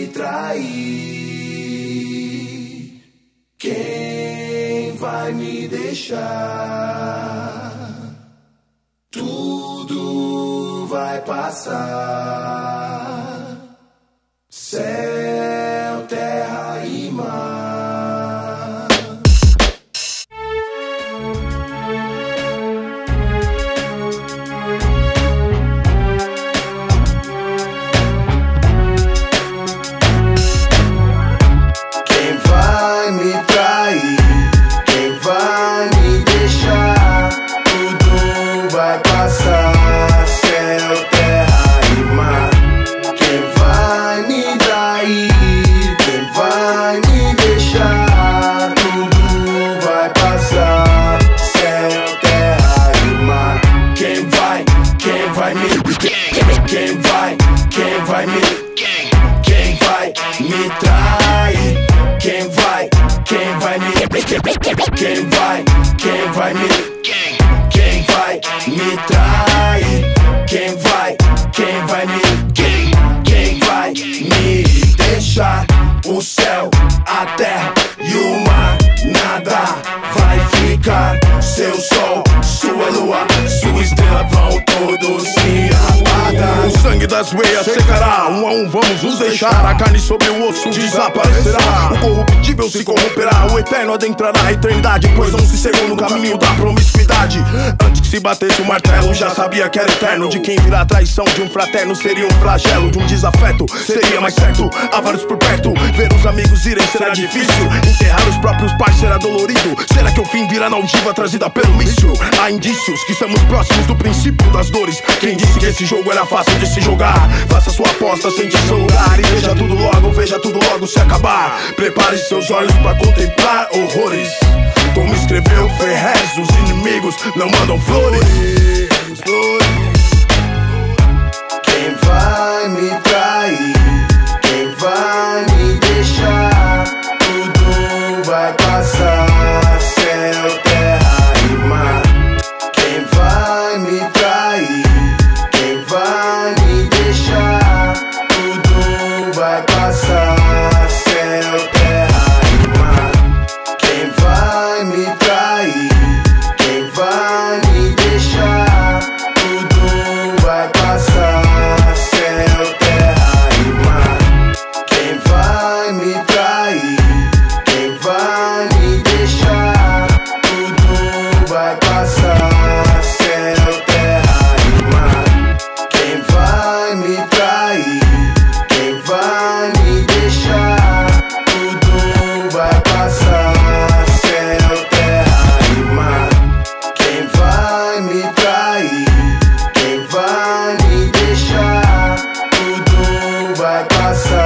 me trair? Quem vai me deixar? Tudo vai passar. Céu, terra e mar. Quem vai me trair? Quem vai me deixar? Tudo vai passar. Céu, terra e mar. Quem vai me trair? Quem vai me deixar? Tudo vai passar. Céu, terra e mar. Quem vai me? Quem vai me? Quem vai me trair? Quem vai me? Quem vai me? Quem vai me trair? Quem vai me? Quem vai me deixar? O céu, a terra e o mar, nada vai ficar. Seu sol, sua lua, sua estrela vão todos se apagar. O sangue das veias secará, um a um vamos nos deixar. A carne sobre o osso desaparecerá. O corruptível se corromperá, o eterno adentrará a eternidade. Pois não se cegou no caminho da promiscuidade. Antes que se batesse o martelo, já sabia que era eterno. De quem virá a traição de um fraterno seria um flagelo. De um desafeto seria mais certo, há vários por perto. Ver os amigos irem será difícil. Enterrar os próprios pais será dolorido. Será que o fim virá na ogiva trazida pelo míssil? Há indícios que estamos próximos do princípio das dores. Quem disse que esse jogo era fácil de se jogar? Faça sua aposta, sente seu lugar e veja tudo logo se acabar. Prepare seus olhos pra contemplar horrores. Como escreveu Ferrez, os inimigos não mandam flores. Quem vai me trair? Quem vai me deixar? Tudo vai passar. Céu, terra e mar. Quem vai me trair? Quem vai me deixar? Tudo vai passar. Céu, terra e mar. Quem vai me trair? Quem vai me deixar? Tudo vai passar. Céu, terra e mar. Quem vai me trair? Quem vai me deixar? Tudo vai passar. Céu, terra e mar. Quem vai me trair? Quem vai me deixar? Tudo vai passar. Céu, terra e mar. Quem vai me trair? Quem vai me deixar? Tudo vai passar.